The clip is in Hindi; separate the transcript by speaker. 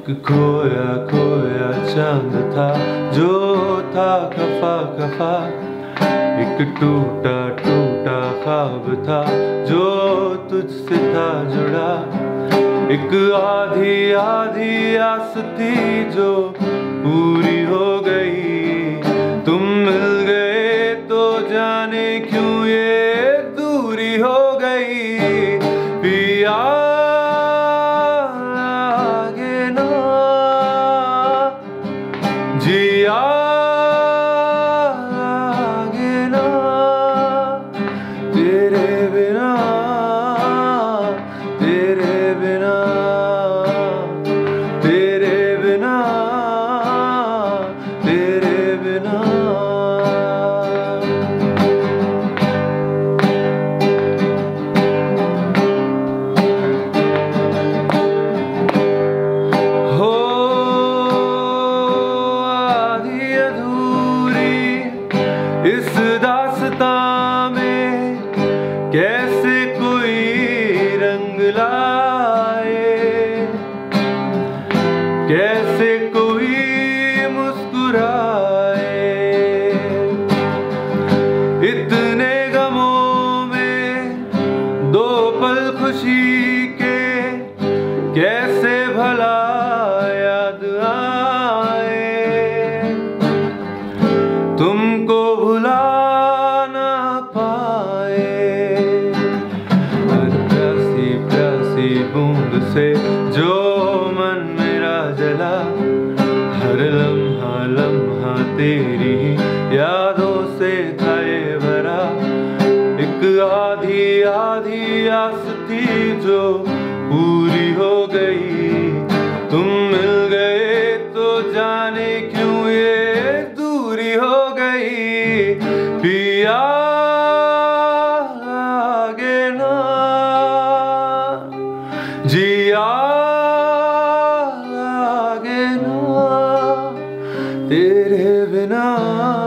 Speaker 1: एक खोया खोया चांद था जो था खफा खफा, एक टूटा टूटा ख्वाब था जो तुझसे था जुड़ा, एक आधी आधी आस थी जो पूरी हो गई। तुम मिल गए तो जाने क्यों ये दूरी हो गई। पिया लागे ना जिया लागे ना तेरे बिना, तेरे बिना, तेरे बिना, तेरे बिना। हो आधी अधूरी इस दास्तां में कैसे कोई रंग लाए, कैसे कोई मुस्कुराए। इतने गमों में दो पल खुशी के कैसे भला याद आए। तुमको भुला ना पाए हर प्यासी प्यासी बूंद से जो मन मेरा जला, हर लम्हा लम्हा तेरी यादों से था ये भरा। एक आधी आधी आस थी जो पूरी हो गई। तुम मिल गए तो जाने क्यों ये दूरी हो गई। पिया लागे ना जिया लागे ना तेरे बिना।